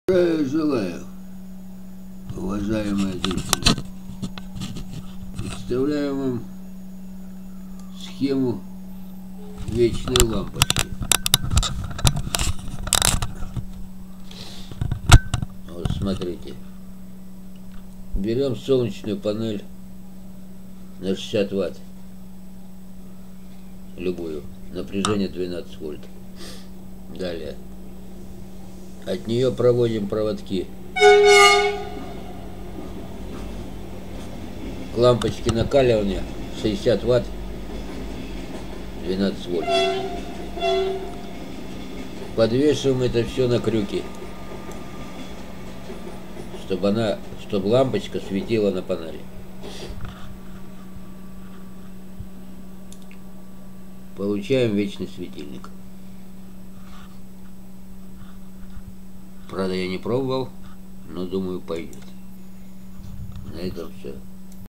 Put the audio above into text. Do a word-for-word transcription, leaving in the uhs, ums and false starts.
Здравия желаю, уважаемые зрители. Представляю вам схему вечной лампочки. Вот смотрите. Берем солнечную панель на шестьдесят ватт. Любую. Напряжение двенадцать вольт. Далее. От нее проводим проводки к лампочке накаливания шестьдесят ватт, двенадцать вольт. Подвешиваем это все на крюки, чтобы она, чтобы лампочка светила на панели. Получаем вечный светильник. Правда, я не пробовал, но думаю, пойдет. На этом все.